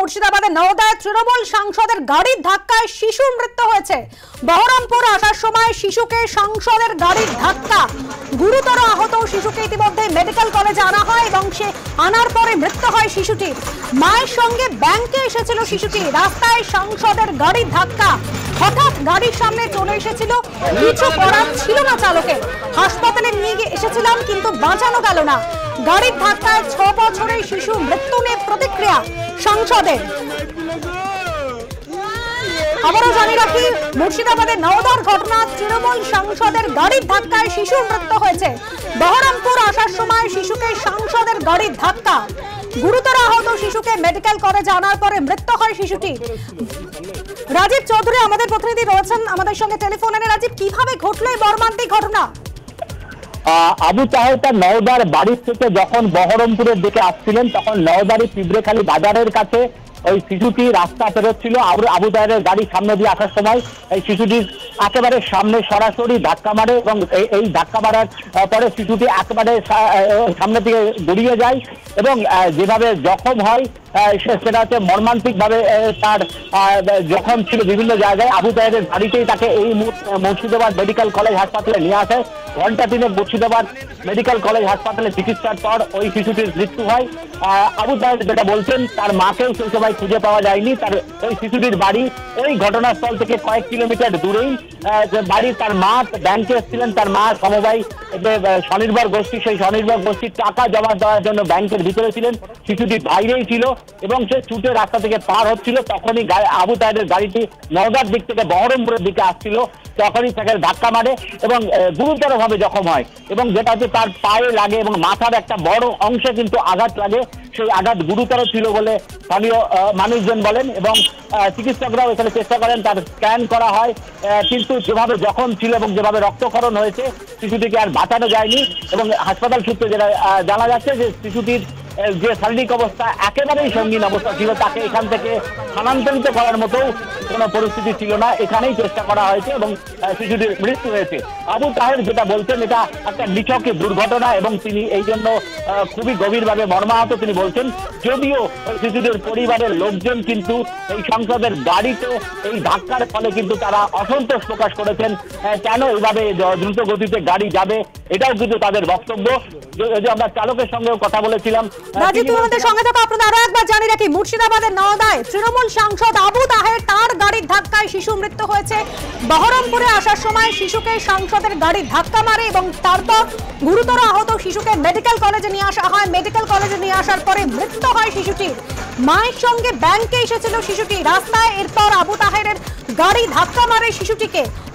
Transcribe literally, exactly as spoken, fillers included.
মুর্শিদাবাদের নওদায় তৃণমূল সাংসদের গাড়ির ধাক্কায় শিশু মৃত্যু হয়েছে। বহরমপুর আসার সময় শিশুকে সাংসদের গাড়ির ধাক্কা, গুরুতর আহত শিশুকে ইতিমধ্যে মেডিকেল কলেজে আনা হয় এবং সে আনার পরে মৃত্যু হয় শিশুটির। মায়ের সঙ্গে ব্যাংকে এসেছিল শিশুটি, রাস্তায় সাংসদের গাড়ির ধাক্কা, হঠাৎ গাড়ির সামনে চলে এসেছিল, কিছু করার ছিল না চালকের। হাসপাতালে নিয়ে গিয়ে এসেছিলাম কিন্তু বাঁচানো গেল না। গাড়ির ধাক্কায় ছ বছরের শিশু মৃত্যু নিয়ে প্রতিক্রিয়া সাংসদের। আবারও জানি রাখি, মুর্শিদাবাদের নওদার ঘটনা, তৃণমূল সাংসদের গাড়ির ধাক্কায় শিশু মৃত্যু হয়েছে। বহরমপুর আসার সময় শিশুকে সাংসদের গাড়ির ধাক্কা, গুরুতর আহত শিশুকে মেডিকেল কলেজে আনার পরে মৃত্যু হয় শিশুটি। রাজীব চৌধুরী আমাদের প্রতিনিধি রয়েছেন আমাদের সঙ্গে টেলিফোনে। রাজীব, কিভাবে ঘটলো এই মর্মান্তিক ঘটনা? আবু তাহের তার নওদার বাড়ি থেকে যখন বহরমপুরের দিকে আসছিলেন তখন নওদারি পিঁপড়েখালী বাজারের কাছে ওই শিশুটি রাস্তা পেরোচ্ছিল। আবু তাহেরের গাড়ি সামনে দিয়ে আসার সময় এই শিশুটির একেবারে সামনে সরাসরি ধাক্কা মারে এবং এই ধাক্কা মারার পরে শিশুটি একেবারে সামনে দিকে গড়িয়ে যায় এবং যেভাবে জখম হয় সেটা হচ্ছে মর্মান্তিক ভাবে তার জখম ছিল বিভিন্ন জায়গায়। আবু তাহেরের গাড়িতেই তাকে এই মুর্শিদাবাদ মেডিকেল কলেজ হাসপাতালে নিয়ে আসে। ঘন্টা তিনে মুর্শিদাবাদ মেডিকেল কলেজ হাসপাতালে চিকিৎসার পর ওই শিশুটির মৃত্যু হয়। আবু তাহের যেটা বলছেন, তার মাকেও সেই সময় খুঁজে পাওয়া যায়নি। তার ওই শিশুটির বাড়ি ওই ঘটনাস্থল থেকে কয়েক কিলোমিটার দূরেই বাড়ি। তার মা ব্যাংকে এসেছিলেন, তার মা সমবায় স্বনির্ভর গোষ্ঠী, সেই স্বনির্ভর গোষ্ঠীর টাকা জমা দেওয়ার জন্য ব্যাংকের ভিতরে ছিলেন। শিশুটি বাইরেই ছিল এবং সে ছুটে রাস্তা থেকে পার হচ্ছিল। তখনই আবু তাহেরের গাড়িটি নওদার দিক থেকে বহরমপুরের দিকে আসছিল, তখনই তাকে ধাক্কা মারে এবং গুরুতর ভাবে জখম হয় এবং যেটা হচ্ছে তার পায়ে লাগে এবং মাথার একটা বড় অংশে কিন্তু আঘাত লাগে। সেই আঘাত গুরুতর ছিল বলে স্থানীয় মানুষজন বলেন এবং চিকিৎসকরাও এখানে চেষ্টা করেন, তার স্ক্যান করা হয়, কিন্তু যেভাবে জখম ছিল এবং যেভাবে রক্তক্ষরণ হয়েছে শিশুটিকে আর বাঁচানো যায়নি এবং হাসপাতাল সূত্রে যেটা জানা যাচ্ছে যে শিশুটির যে শারীরিক অবস্থা একেবারেই সঙ্গীন অবস্থা ছিল, তাকে এখান থেকে স্থানান্তরিত করার মতো কোনো পরিস্থিতি ছিল না। এখানেই চেষ্টা করা হয়েছে এবং শিশুটির মৃত্যু হয়েছে। আবু তাহের যেটা বলছেন, এটা একটা নিছক দুর্ঘটনা এবং তিনি এই জন্য খুবই গভীরভাবে মর্মাহত। তিনি বলছেন, যদিও শিশুটির পরিবারের লোকজন কিন্তু এই সংসদের গাড়িতে এই ধাক্কার ফলে কিন্তু তারা অসন্তোষ প্রকাশ করেছেন। কেন এইভাবে দ্রুত গতিতে গাড়ি যাবে, এটাও কিন্তু তাদের বক্তব্য। যদি আমরা চালকের সঙ্গেও কথা বলেছিলাম। রাজীব, তোমাদের সঙ্গে থাকা আপনাদের আরো একবার জানি রাখি, মুর্শিদাবাদের নওদায় তৃণমূল সাংসদ আবু তাহের তার গাড়ির ধাক্কায় শিশু মৃত্যু হয়েছে। বহরমপুরে আসার সময় শিশুকে সাংসদের গাড়ির ধাক্কা মারে এবং তারপর গুরুতর আহত শিশুকে মেডিকেল কলেজে নিয়ে আসা হয়। মেডিকেল কলেজে নিয়ে আসার পরে মৃত্যু হয় শিশুটির। মায়ের সঙ্গে ব্যাংকে এসেছিল শিশুটি, রাস্তায় এরপর আবু তাহেরের গাড়ি ধাক্কা মারে শিশুটিকে।